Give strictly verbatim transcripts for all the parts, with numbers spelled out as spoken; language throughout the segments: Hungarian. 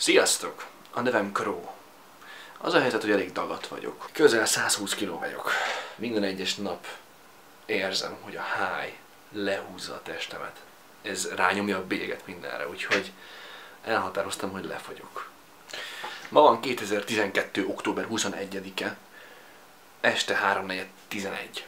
Sziasztok! A nevem Crow. Az a helyzet, hogy elég dagadt vagyok. Közel száz húsz kiló vagyok. Minden egyes nap érzem, hogy a háj lehúzza a testemet. Ez rányomja a bélyeget mindenre, úgyhogy elhatároztam, hogy lefagyok. Ma van kétezer-tizenkettő. október huszonegyedike, este háromnegyed tizenegy.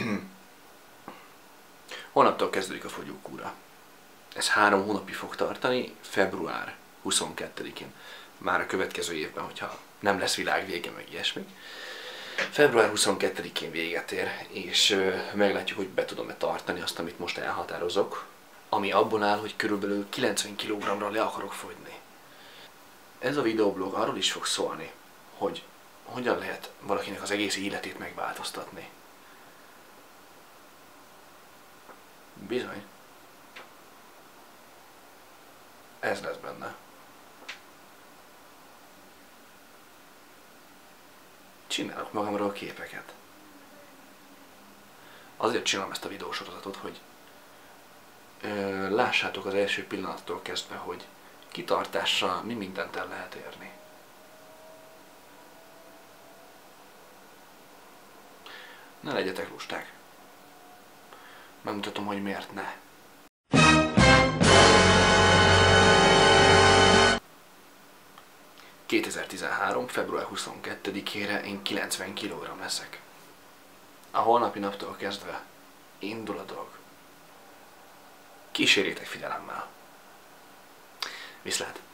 Holnaptól kezdődik a fogyókúra. Ez három hónapig fog tartani, február huszonkettedikén. Már a következő évben, hogyha nem lesz világvége, meg ilyesmi. február huszonkettedikén véget ér, és ö, meglátjuk, hogy be tudom-e tartani azt, amit most elhatározok, ami abból áll, hogy körülbelül kilencven kilogramra le akarok fogyni. Ez a videoblog arról is fog szólni, hogy hogyan lehet valakinek az egész életét megváltoztatni. Bizony. Ez lesz benne. Csinálok magamról képeket. Azért csinálom ezt a videósorozatot, hogy ö, lássátok az első pillanattól kezdve, hogy kitartással mi mindent el lehet érni. Ne legyetek lusták. Megmutatom, hogy miért ne. kétezer-tizenhárom. február huszonkettedikére én kilencven kilogramm leszek. A holnapi naptól kezdve indul a dolog. Kísérjétek figyelemmel. Viszlát!